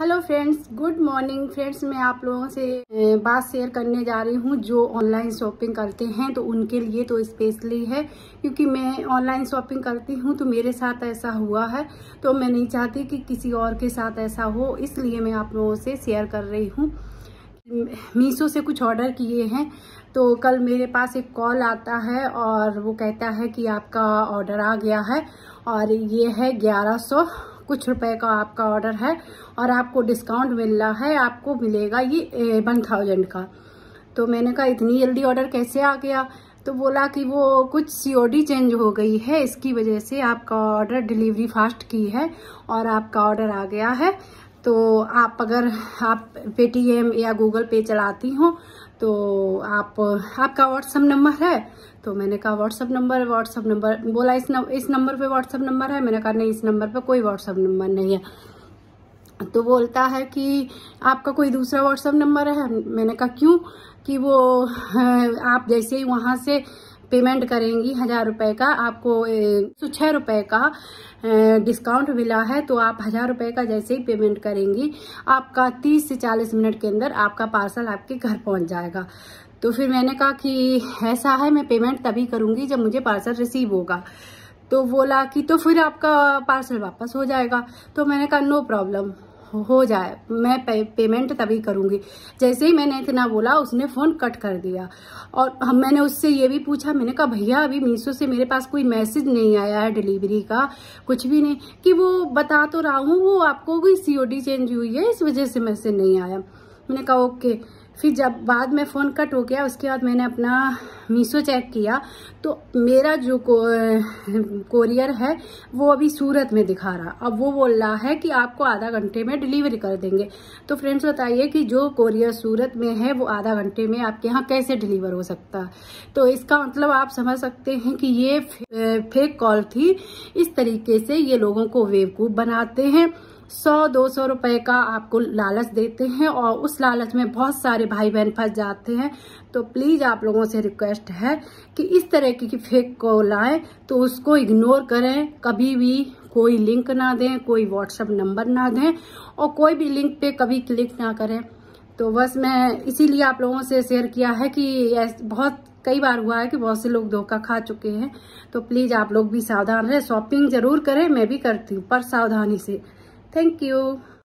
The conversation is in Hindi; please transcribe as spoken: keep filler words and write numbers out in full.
Hello friends, good morning friends. मैं आप लोगों से बात शेयर करने जा रही हूँ जो ऑनलाइन शॉपिंग करते हैं तो उनके लिए तो स्पेशली है, क्योंकि मैं ऑनलाइन शॉपिंग करती हूँ तो मेरे साथ ऐसा हुआ है। तो मैं नहीं चाहती कि किसी और के साथ ऐसा हो, इसलिए मैं आप लोगों से शेयर कर रही हूँ। मीशो से कुछ ऑर्डर किए हैं तो कल मेरे पास एक कॉल आता है और वो कहता है कि आपका ऑर्डर आ गया है और ये है ग्यारह सौ कुछ रुपए का आपका ऑर्डर है और आपको डिस्काउंट मिल रहा है, आपको मिलेगा ये वन थाउजेंड का। तो मैंने कहा इतनी जल्दी ऑर्डर कैसे आ गया? तो बोला कि वो कुछ सीओडी चेंज हो गई है, इसकी वजह से आपका ऑर्डर डिलीवरी फास्ट की है और आपका ऑर्डर आ गया है। तो आप अगर आप पेटीएम या गूगल पे चलाती हो तो आप आपका व्हाट्सएप नंबर है? तो मैंने कहा व्हाट्सएप नंबर व्हाट्सएप नंबर बोला इस नंबर इस नंबर पे व्हाट्सएप नंबर है। मैंने कहा नहीं, इस नंबर पे कोई व्हाट्सएप नंबर नहीं है। तो बोलता है कि आपका कोई दूसरा व्हाट्सएप नंबर है? मैंने कहा क्यों? कि वो आप जैसे ही वहां से पेमेंट करेंगी हजार रुपए का, आपको सौ छह रुपए का डिस्काउंट मिला है, तो आप हजार रुपए का जैसे ही पेमेंट करेंगी आपका तीस से चालीस मिनट के अंदर आपका पार्सल आपके घर पहुंच जाएगा। तो फिर मैंने कहा कि ऐसा है, मैं पेमेंट तभी करूंगी जब मुझे पार्सल रिसीव होगा। तो बोला कि तो फिर आपका पार्सल वापस हो जाएगा। तो मैंने कहा नो प्रॉब्लम, हो जाए, मैं पे, पेमेंट तभी करूंगी। जैसे ही मैंने इतना बोला उसने फोन कट कर दिया और हम मैंने उससे ये भी पूछा, मैंने कहा भैया अभी मीशो से मेरे पास कोई मैसेज नहीं आया है डिलीवरी का, कुछ भी नहीं। कि वो बता तो रहा हूँ वो आपको भी सीओडी चेंज हुई है, इस वजह से मैसेज नहीं आया। मैंने कहा ओके। फिर जब बाद में फोन कट हो गया उसके बाद मैंने अपना मीशो चेक किया तो मेरा जो को, कोरियर है वो अभी सूरत में दिखा रहा। अब वो बोल रहा है कि आपको आधा घंटे में डिलीवरी कर देंगे। तो फ्रेंड्स बताइए कि जो कोरियर सूरत में है वो आधा घंटे में आपके यहाँ कैसे डिलीवर हो सकता है? तो इसका मतलब आप समझ सकते हैं कि ये फेक कॉल थी। इस तरीके से ये लोगों को बेवकूफ बनाते हैं। सौ दो सौ रुपए का आपको लालच देते हैं और उस लालच में बहुत सारे भाई बहन फंस जाते हैं। तो प्लीज आप लोगों से रिक्वेस्ट है कि इस तरह की फेक कॉल आए तो उसको इग्नोर करें। कभी भी कोई लिंक ना दें, कोई व्हाट्सएप नंबर ना दें और कोई भी लिंक पे कभी क्लिक ना करें। तो बस मैं इसीलिए आप लोगों से शेयर किया है कि बहुत कई बार हुआ है कि बहुत से लोग धोखा खा चुके हैं। तो प्लीज आप लोग भी सावधान रहें। शॉपिंग जरूर करें, मैं भी करती हूँ पर सावधानी से। Thank you.